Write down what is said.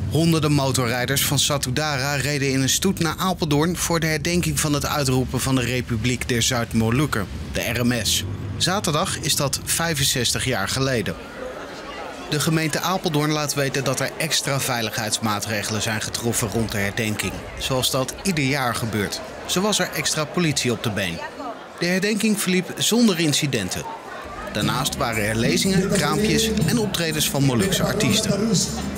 Honderden motorrijders van Satudara reden in een stoet naar Apeldoorn voor de herdenking van het uitroepen van de Republiek der Zuid-Molukken, de RMS. Zaterdag is dat 65 jaar geleden. De gemeente Apeldoorn laat weten dat er extra veiligheidsmaatregelen zijn getroffen rond de herdenking, zoals dat ieder jaar gebeurt. Zo was er extra politie op de been. De herdenking verliep zonder incidenten. Daarnaast waren er lezingen, kraampjes en optredens van Molukse artiesten.